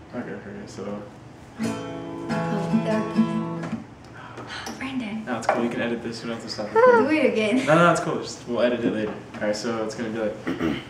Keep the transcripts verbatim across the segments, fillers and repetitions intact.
Okay, okay, so. Brandon. No, it's cool. You can edit this. You don't have to stop Do recording. it again. No, no, it's cool. Just, we'll edit it later. Alright, so it's gonna be like.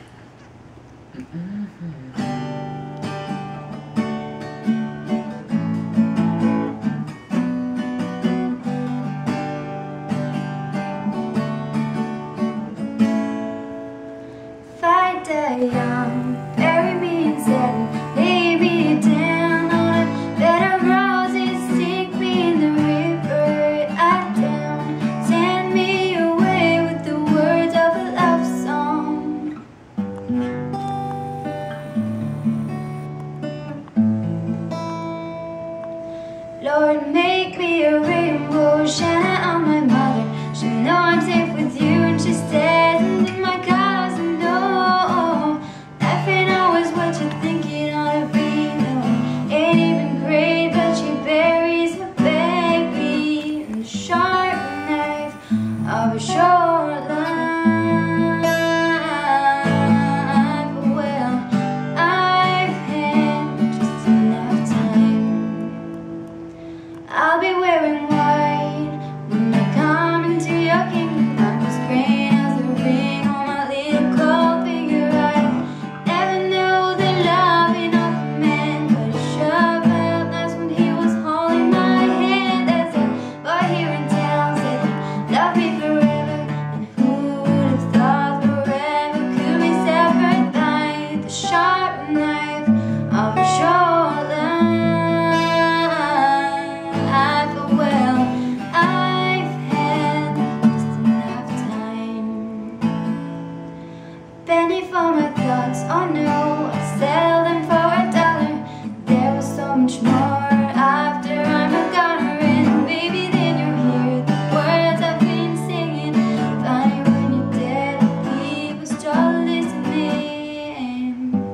If I die young, bury me in sand, lay me down on a bed of roses, sink me in the river I drown, send me away with the words of a love song. Lord, make me a rainbow, shine it on my mother. She'll know I'm safe with you and she stays in my cars and no, life ain't always what you're thinking ought to be. No, ain't even great, but she buries my baby in the sharp knife of a short life. Well, I've had just enough time. I'll be wearing white when I come into your kingdom. I'm as green as the ring on my little cold finger. I never knew that loving of a man could shove out. That's when he was holding my hand. As a boy here in town said, love me forever. And who would have thought forever could be severed by the sharp knife of a short line? Well, I've had just enough time. Penny for my thoughts, oh no, I sell them for a dollar. There was so much more after I'm a goner, and baby then you're here. The words I've been singing, funny when you're dead, people start listening.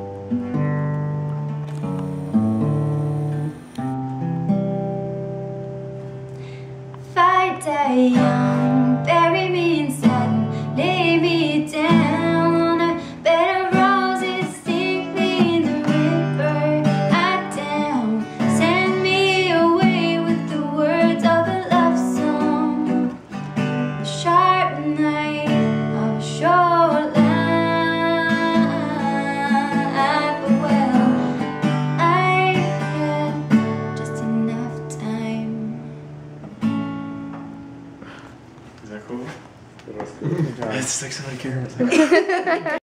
If I die young, bury me in sand, lay me down on a bed of roses, sink me in the river I drown, send me away with the words of a love song, the sharp knife of a short life. Well, I've had just enough time. Is that cool? It was cool. It's like somebody cares.